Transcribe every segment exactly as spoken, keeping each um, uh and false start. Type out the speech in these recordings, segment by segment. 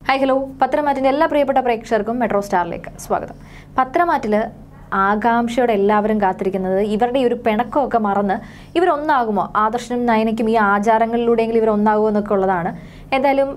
Hi hello പത്രമാറ്റിൻ്റെ എല്ലാ പ്രിയപ്പെട്ട പ്രേക്ഷകർക്കും മെട്രോ സ്റ്റാറിലേക്ക് സ്വാഗതം. പത്രമാറ്റിൽ ആകാംക്ഷയോടെ എല്ലാവരും കാത്തിരിക്കുന്നത് ഇവരുടെ ഈ ഒരു പിണക്കമൊക്കെ മറന്ന് ഇവരൊന്നാകുമോ, ആദർശനും നയനയ്ക്കും ഈ ആചാരങ്ങളിലൂടെയെങ്കിലും ഇവരൊന്നാകുമോ എന്നൊക്കെ ഉള്ളതാണ്. എന്തായാലും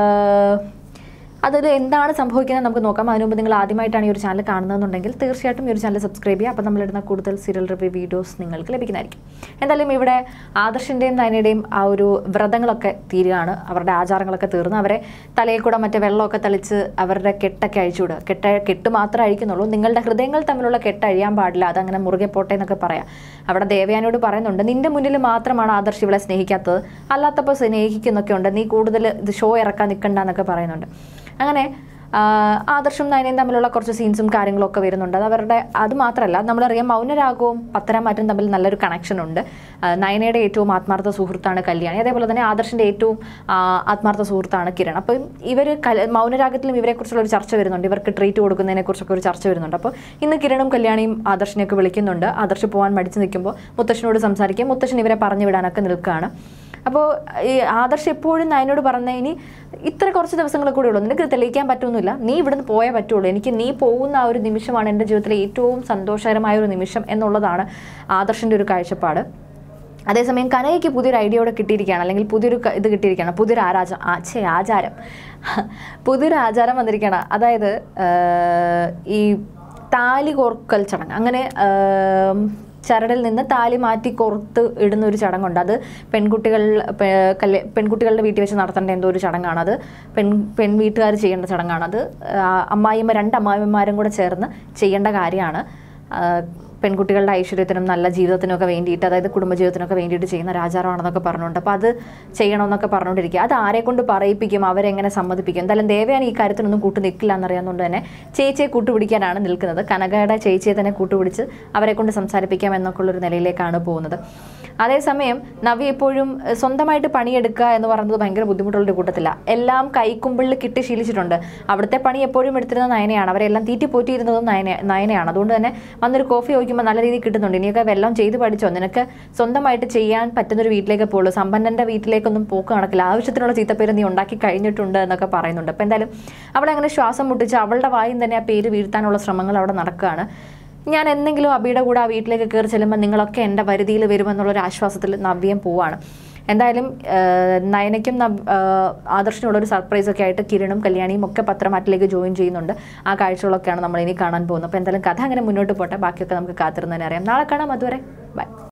അതിൽ എന്താണ് സംഭവിക്കുന്നത് നമുക്ക് നോക്കാം. അതിന് മുമ്പ് നിങ്ങൾ ആദ്യമായിട്ടാണ് ഈ ഒരു ചാനൽ കാണുന്നതെന്നുണ്ടെങ്കിൽ തീർച്ചയായിട്ടും ഈ ഒരു ചാനൽ സബ്സ്ക്രൈബ് ചെയ്യുക. അപ്പോൾ നമ്മളിടുന്ന കൂടുതൽ സീരിയൽ റിവ്യൂ വീഡിയോസ് നിങ്ങൾക്ക് ലഭിക്കുന്നതായിരിക്കും. എന്തായാലും ഇവിടെ ആദർശിൻ്റെയും നയനയുടെയും ആ ഒരു വ്രതങ്ങളൊക്കെ തീരുകയാണ്. അവരുടെ ആചാരങ്ങളൊക്കെ തീർന്ന് അവരെ തലയിൽ കൂടെ മറ്റേ വെള്ളമൊക്കെ തളിച്ച് അവരുടെ കെട്ടൊക്കെ അഴിച്ചുവിടുക. കെട്ട കെട്ട് മാത്രമേ അഴിക്കുന്നുള്ളൂ, നിങ്ങളുടെ ഹൃദയങ്ങൾ തമ്മിലുള്ള കെട്ട് അഴിയാൻ പാടില്ല, അതങ്ങനെ മുറുകെ പോട്ടെ എന്നൊക്കെ പറയാം. അവിടെ ദേവയാനോട് പറയുന്നുണ്ട്, നിന്റെ മുന്നിൽ മാത്രമാണ് ആദർശ് ഇവളെ സ്നേഹിക്കാത്തത്, അല്ലാത്തപ്പോൾ സ്നേഹിക്കുന്നൊക്കെ ഉണ്ട്, നീ കൂടുതൽ ഇത് ഷോ ഇറക്കാൻ നിൽക്കണ്ട എന്നൊക്കെ പറയുന്നുണ്ട്. അങ്ങനെ ആദർശും നയനയും തമ്മിലുള്ള കുറച്ച് സീൻസും കാര്യങ്ങളൊക്കെ വരുന്നുണ്ട്. അത് അവരുടെ അത് മാത്രമല്ല, നമ്മളറിയാം മൗനരാഗവും പത്തരമാറ്റും തമ്മിൽ നല്ലൊരു കണക്ഷൻ ഉണ്ട്. നയനയുടെ ഏറ്റവും ആത്മാർത്ഥ സുഹൃത്താണ് കല്യാണി, അതേപോലെ തന്നെ ആദർശിൻ്റെ ഏറ്റവും ആത്മാർത്ഥ സുഹൃത്താണ് കിരൺ. അപ്പം ഇവർ മൗനരാഗത്തിലും ഇവരെക്കുറിച്ചുള്ള ഒരു ചർച്ച വരുന്നുണ്ട്, ഇവർക്ക് ട്രീറ്റ് കൊടുക്കുന്നതിനെക്കുറിച്ചൊക്കെ ഒരു ചർച്ച വരുന്നുണ്ട്. അപ്പോൾ ഇന്ന് കിരണും കല്യാണിയും ആദർശിനെയൊക്കെ വിളിക്കുന്നുണ്ട്. ആദർശ് പോകാൻ മടിച്ച് നിൽക്കുമ്പോൾ മുത്തശ്ശനോട് സംസാരിക്കും, മുത്തശ്ശൻ ഇവരെ പറഞ്ഞു വിടാനൊക്കെ നിൽക്കുകയാണ്. അപ്പോൾ ഈ ആദർശ് എപ്പോഴും നയനോട് പറഞ്ഞ, ഇനി ഇത്ര കുറച്ച് ദിവസങ്ങൾ കൂടെ ഉള്ളൂ, നിനക്ക് തെളിയിക്കാൻ പറ്റുമൊന്നുമില്ല, നീ ഇവിടുന്ന് പോയേ പറ്റുള്ളൂ, എനിക്ക് നീ പോകുന്ന ആ ഒരു നിമിഷമാണ് എൻ്റെ ജീവിതത്തിലെ ഏറ്റവും സന്തോഷകരമായ ഒരു നിമിഷം എന്നുള്ളതാണ് ആദർശിൻ്റെ ഒരു കാഴ്ചപ്പാട്. അതേസമയം കനയ്ക്ക് പുതിയൊരു ഐഡിയ കൂടെ കിട്ടിയിരിക്കുകയാണ്, അല്ലെങ്കിൽ പുതിയൊരു ഇത് കിട്ടിയിരിക്കുകയാണ്, പുതിയൊരു ആരാജ ആച്ചേ ആചാരം പുതിയൊരു ആചാരം വന്നിരിക്കുകയാണ്. അതായത് ഈ താലി കോർക്കൽ ചടങ്ങ്, അങ്ങനെ ചരടിൽ നിന്ന് താലി മാറ്റി കോർത്ത് ഇടുന്ന ഒരു ചടങ്ങുണ്ട്. അത് പെൺകുട്ടികൾ കല്യ പെൺകുട്ടികളുടെ വീട്ടിൽ വെച്ച് നടത്തേണ്ട എന്തോ ഒരു ചടങ്ങാണ്. അത് പെൺ പെൺ വീട്ടുകാർ ചെയ്യേണ്ട ചടങ്ങാണ്. അത് അമ്മായിമ്മ രണ്ട് അമ്മായിമ്മമാരും കൂടെ ചേർന്ന് ചെയ്യേണ്ട കാര്യമാണ്. പെൺകുട്ടികളുടെ ഐശ്വര്യത്തിനും നല്ല ജീവിതത്തിനൊക്കെ വേണ്ടിയിട്ട്, അതായത് കുടുംബജീവിതത്തിനൊക്കെ വേണ്ടിയിട്ട് ചെയ്യുന്ന ഒരു ആചാരമാണെന്നൊക്കെ പറഞ്ഞുകൊണ്ട് അപ്പോൾ അത് ചെയ്യണമെന്നൊക്കെ പറഞ്ഞുകൊണ്ടിരിക്കുക. അത് ആരെ കൊണ്ട് പറയിപ്പിക്കും, അവരെങ്ങനെ സമ്മതിപ്പിക്കും? എന്തായാലും ദേവയാനി ഈ കാര്യത്തിനൊന്നും കൂട്ടു നിൽക്കില്ല എന്നറിയാവുന്നതുകൊണ്ട് തന്നെ ചേച്ചിയെ കൂട്ടുപിടിക്കാനാണ് നിൽക്കുന്നത്. കനകയുടെ ചേച്ചിയെ തന്നെ കൂട്ടുപിടിച്ച് അവരെ കൊണ്ട് സംസാരിപ്പിക്കാം എന്നൊക്കെ ഉള്ളൊരു നിലയിലേക്കാണ് പോകുന്നത്. അതേസമയം നവ്യ എപ്പോഴും സ്വന്തമായിട്ട് പണിയെടുക്കുക എന്ന് പറയുന്നത് ഭയങ്കര ബുദ്ധിമുട്ടുള്ളൊരു കൂട്ടത്തില്ല. എല്ലാം കൈക്കുമ്പിളിൽ കിട്ടി ശീലിച്ചിട്ടുണ്ട്. അവിടുത്തെ പണി എപ്പോഴും എടുത്തിരുന്ന നയനയാണ്, അവരെല്ലാം തീറ്റി പോറ്റിയിരുന്നതും നയന നയനയാണ് അതുകൊണ്ട് തന്നെ വന്നൊരു കോഫി ചോദിക്കുമ്പോൾ നല്ല രീതിയിൽ കിട്ടുന്നുണ്ട്. ഇനിയൊക്കെ വെല്ലം ചെയ്ത് പഠിച്ചോ, നിനക്ക് സ്വന്തമായിട്ട് ചെയ്യാൻ പറ്റുന്നൊരു വീട്ടിലേക്ക് പോകുള്ളൂ, സമ്പന്നൻ്റെ വീട്ടിലേക്കൊന്നും പോക്ക് നടക്കില്ല, ആവശ്യത്തിനുള്ള ചീത്തപ്പേര് നീ ഉണ്ടാക്കി കഴിഞ്ഞിട്ടുണ്ട് എന്നൊക്കെ പറയുന്നുണ്ട്. അപ്പോൾ എന്തായാലും അവളെ അങ്ങനെ ശ്വാസം മുട്ടിച്ച് അവളുടെ വായും തന്നെ ആ പേര് വീഴ്ത്താനുള്ള ശ്രമങ്ങൾ അവിടെ നടക്കുകയാണ്. ഞാൻ എന്തെങ്കിലും അബിയുടെ കൂടെ ആ വീട്ടിലേക്ക് കയറി ചെല്ലുമ്പോൾ നിങ്ങളൊക്കെ എൻ്റെ വരുതിയിൽ വരുമെന്നുള്ളൊരു ആശ്വാസത്തിൽ നവ്യം പോവാണ്. എന്തായാലും നയനയ്ക്കും ആദർശിനുള്ളൊരു സർപ്രൈസൊക്കെ ആയിട്ട് കിരണും കല്യാണിയും ഒക്കെ പത്രമാറ്റിലേക്ക് ജോയിൻ ചെയ്യുന്നുണ്ട്. ആ കാഴ്ചകളൊക്കെയാണ് നമ്മൾ ഇനി കാണാൻ പോകുന്നത്. അപ്പോൾ എന്തായാലും കഥ അങ്ങനെ മുന്നോട്ട് പോട്ടെ, ബാക്കിയൊക്കെ നമുക്ക് കാത്തിരുന്ന് തന്നെ അറിയാം. നാളെ കാണാം, അതുവരെ ബൈ.